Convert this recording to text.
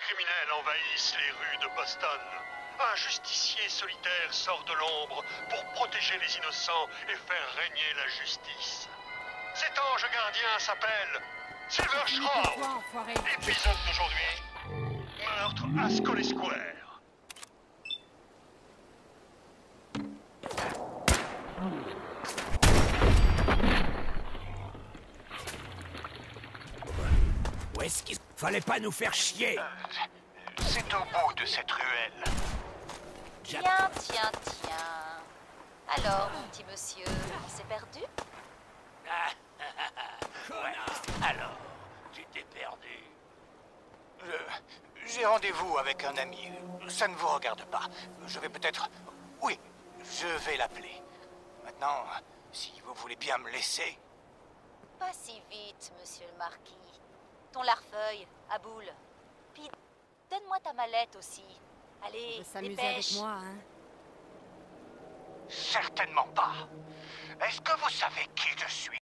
criminels envahissent les rues de Boston. Un justicier solitaire sort de l'ombre pour protéger les innocents et faire régner la justice. Cet ange gardien s'appelle Silver Shroud. Épisode d'aujourd'hui, meurtre à Scully Square. Où est-ce qu'il fallait pas nous faire chier? C'est au bout de cette ruelle. Tiens. Alors, mon petit monsieur, il s'est perdu? Ouais. Alors, tu t'es perdu. J'ai rendez-vous avec un ami. Ça ne vous regarde pas. Je vais peut-être... Oui, je vais l'appeler. Maintenant, si vous voulez bien me laisser... Pas si vite, monsieur le marquis. Ton larfeuille, à boule. Puis, donne-moi ta mallette aussi. Allez, Tu veux s'amuser dépêche. avec moi, hein? Certainement pas. Est-ce que vous savez qui je suis?